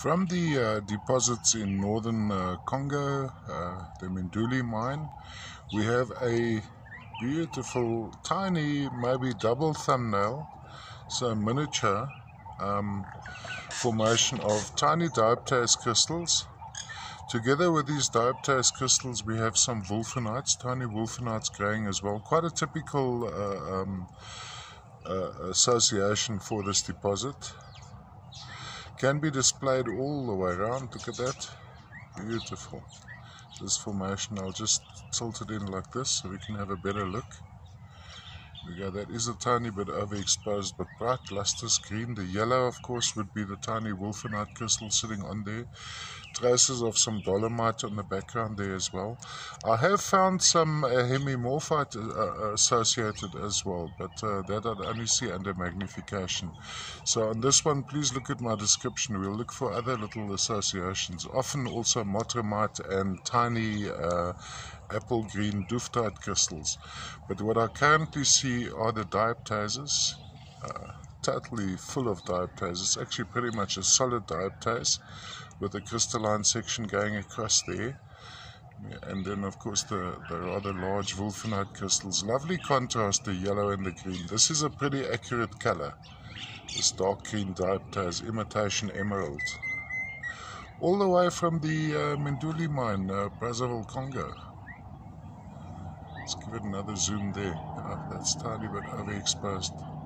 From the deposits in northern Congo, the Minduli mine, we have a beautiful, tiny, maybe double thumbnail, so miniature formation of tiny dioptase crystals. Together with these dioptase crystals, we have some wulfenites, tiny wulfenites growing as well. Quite a typical association for this deposit. Can be displayed all the way around. Look at that, beautiful. This formation, I'll just tilt it in like this so we can have a better look. There we go. That is a tiny bit overexposed but bright lustrous green. The yellow, of course, would be the tiny wulfenite crystal sitting on there. Traces of some dolomite on the background there as well. I have found some hemimorphite associated as well, but that I'd only see under magnification. So on this one, please look at my description. We'll look for other little associations, often also motromite and tiny apple green duftite crystals. But what I currently see are the dioptases, totally full of dioptases. It's actually pretty much a solid dioptase with a crystalline section going across there. And then of course the rather large wulfenite crystals. Lovely contrast, the yellow and the green. This is a pretty accurate color, this dark green dioptase, imitation emerald. All the way from the Minduli mine, Brazzaville, Congo. Let's give it another zoom there. That's tiny but overexposed.